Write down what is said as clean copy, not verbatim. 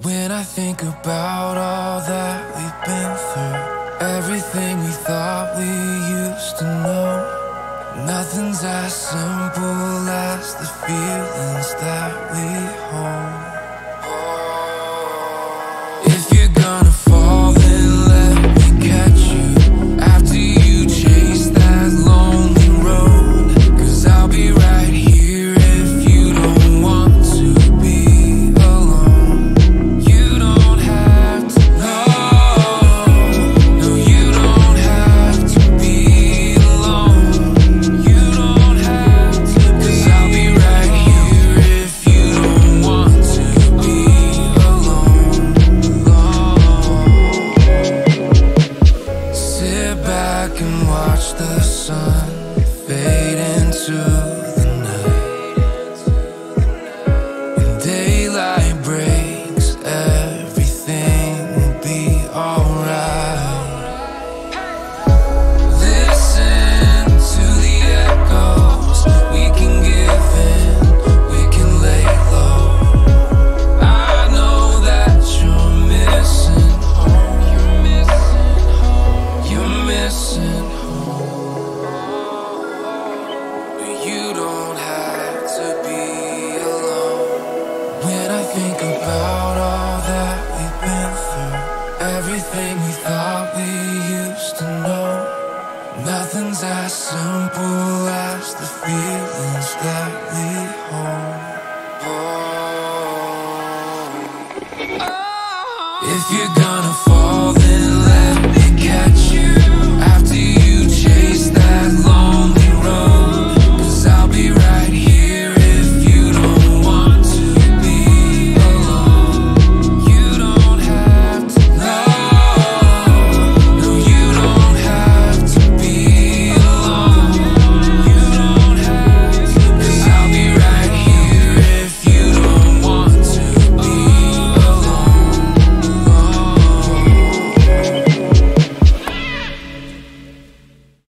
When I think about all that we've been through, everything we thought we used to know, nothing's as simple as the feelings that we hold. If you're gonna fall, then let me catch you after you chase that lonely road. 'Cause I'll be right here if you don't want to be alone. You don't have to know, no, you don't have to be alone. You don't have to, 'cause I'll be right here if you don't want to be alone. Sit back and watch the sun fade into the night. When daylight breaks, everything will be alright. Listen to the echoes. We can give in, we can lay low. I know that you're missing home. You're missing home. You're missing home. But you don't have to be alone. When I think about all that we've been through, everything we thought we used to know, nothing's as simple as the feelings that we hold. If you're gonna fall, then